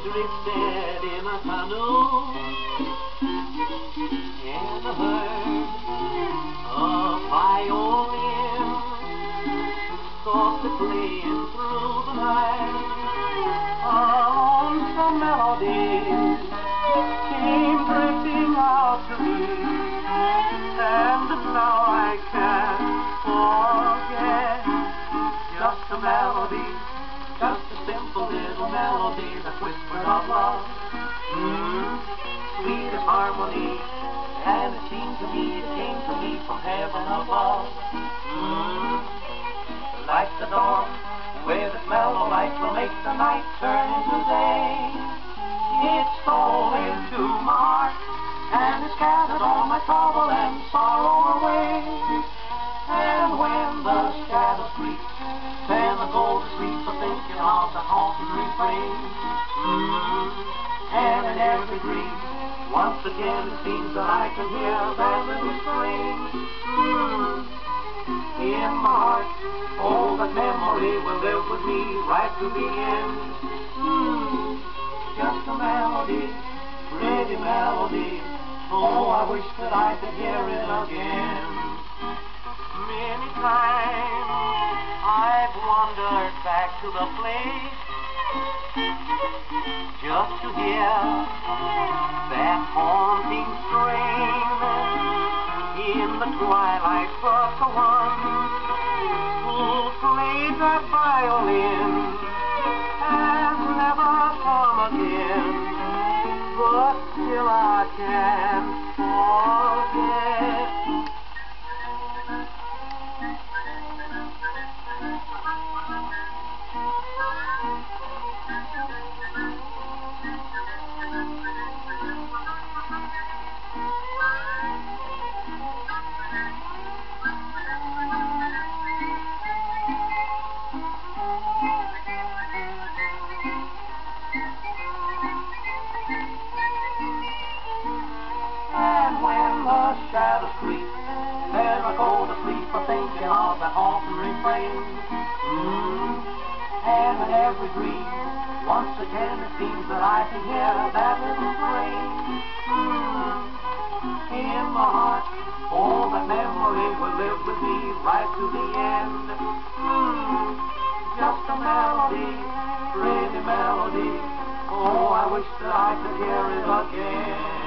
drifted in a canoe in a herd of violins, softly playing through the night. Some melodies came drifting out to me, and now I can't forget. Just a melody, just a simple little melody that whispered of love. Sweet as harmony, and it seemed to me, it came to me from heaven above. Like the dawn, with its mellow light will make the night turn into day. It stole into my heart, and it scattered all my trouble and sorrow away. And when the shadows creep, then I go to sleep for thinking of the haunted refrain. And in every dream, once again it seems that I can hear that little strain. In my heart, oh, that memory will live with me right to the end. Just a melody, pretty melody. Oh, I wish that I could hear it again. Many times I've wandered back to the place just to hear that haunting strain. In the twilight, but the one who played that violin has never come again. But still I can't forget. And when the shadows creep, then I go to sleep for thinking of that haunting refrain. And in every dream, once again it seems that I can hear that little strain. In my heart, oh, that memory will live with me right to the end. Just a melody, pretty melody. Oh, I wish that I could hear it again.